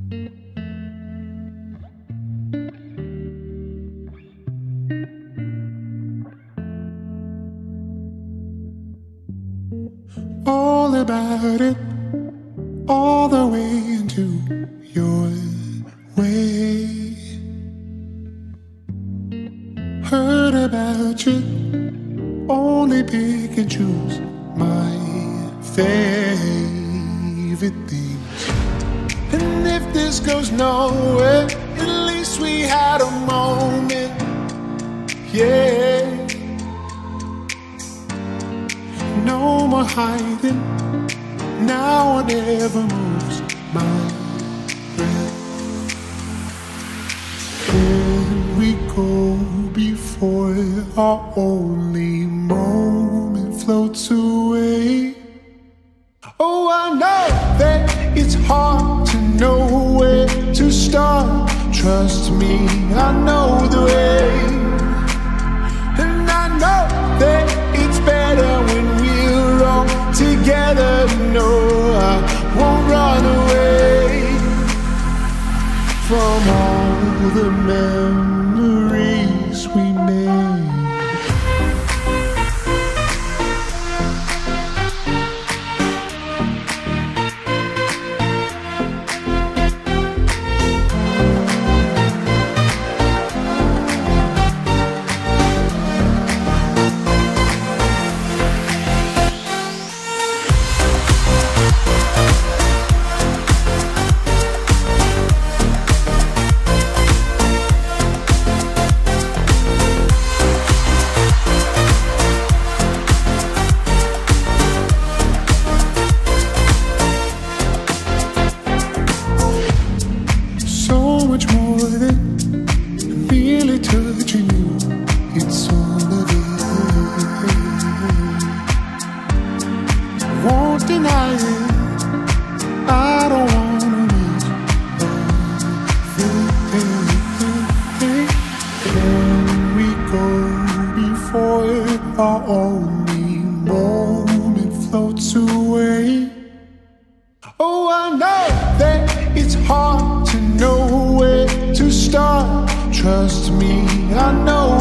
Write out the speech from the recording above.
All about it, all the way into your way. Heard about you, only pick and choose my favorite things. And if this goes nowhere, at least we had a moment, yeah. No more hiding, now or never moves my breath. Can we go before our only moment floats away? Oh, I know that it's hard to know where to start. Trust me, I know the way. And I know that it's better when we're all together. No, I won't run away from all the memories we made. Our only moment floats away. Oh, I know that it's hard to know where to start. Trust me, I know